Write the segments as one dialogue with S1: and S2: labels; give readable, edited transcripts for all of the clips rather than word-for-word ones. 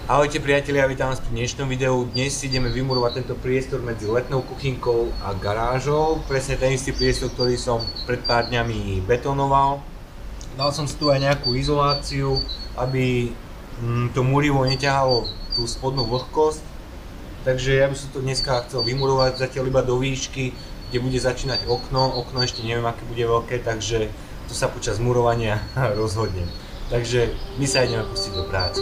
S1: Ahojte priatelia, vítam vás pri dnešnom videu. Dnes si ideme vymurovať tento priestor medzi letnou kuchynkou a garážou. Presne ten istý priestor, ktorý som pred pár dňami betonoval. Dal som si tu aj nejakú izoláciu, aby to múrivo neťahalo tú spodnú vlhkosť. Takže ja by som to dneska chcel vymurovať zatiaľ iba do výšky, kde bude začínať okno. Okno ešte neviem, aké bude veľké, takže to sa počas murovania rozhodnem. Takže my sa ideme pustiť do práce.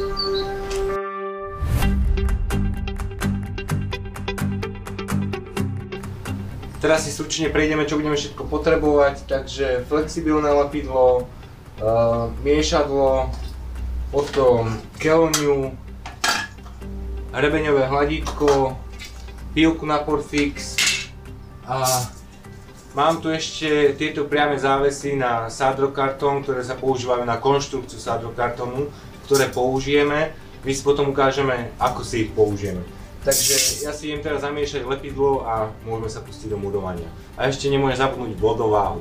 S1: Teraz si stručne prejdeme, čo budeme všetko potrebovať, takže flexibilné lepidlo, miešadlo, potom keľňu, hrebeňové hladítko, pílku na Porfix a mám tu ešte tieto priame závesy na sádrokartón, ktoré sa používajú na konštrukciu sádrokartónu, ktoré použijeme. My si potom ukážeme, ako si ich použijeme. Takže ja si idem teraz zamiešať lepidlo a môžeme sa pustiť do murovania. A ešte nemôžem zabudnúť vodováhu.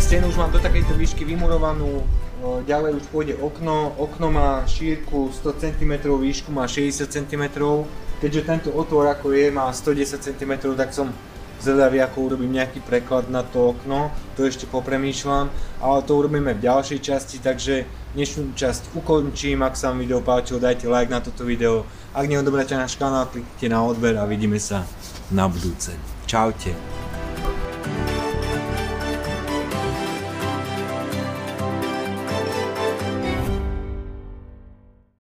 S1: Stenu už mám do takejto výšky vymurovanú, ďalej už pôjde okno. Okno má šírku 100 cm, výšku má 60 cm. Keďže tento otvor ako je, má 110 cm, tak som zvedavý, ako urobím nejaký preklad na to okno. To ešte popremýšľam, ale to urobíme v ďalšej časti, takže dnešnú časť ukončím. Ak sa vám video páčilo, dajte like na toto video. Ak neodobráte náš kanál, kliknite na odber a vidíme sa na budúce. Čaute.